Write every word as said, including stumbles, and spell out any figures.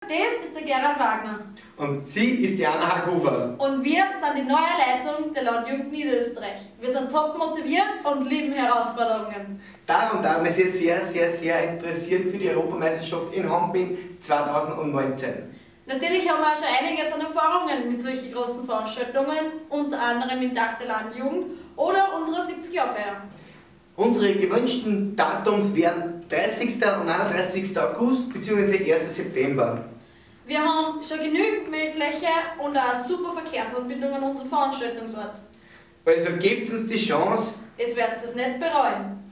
Das ist der Gerhard Wagner. Und sie ist Diana Hackhofer. Und wir sind die neue Leitung der Landjugend Niederösterreich. Wir sind top motiviert und lieben Herausforderungen. Darum haben wir Sie sehr, sehr, sehr interessiert für die Europameisterschaft in Hamping zweitausendneunzehn. Natürlich haben wir auch schon einiges an Erfahrungen mit solchen großen Veranstaltungen, unter anderem mit Tag der Landjugend oder unserer siebzig-Jahr-Feier. Unsere gewünschten Datums wären dreißigster und einunddreißigster August bzw. erster September. Wir haben schon genügend Mähfläche und auch super Verkehrsanbindung an unserem Veranstaltungsort. Also gebt uns die Chance. Es werdet es nicht bereuen.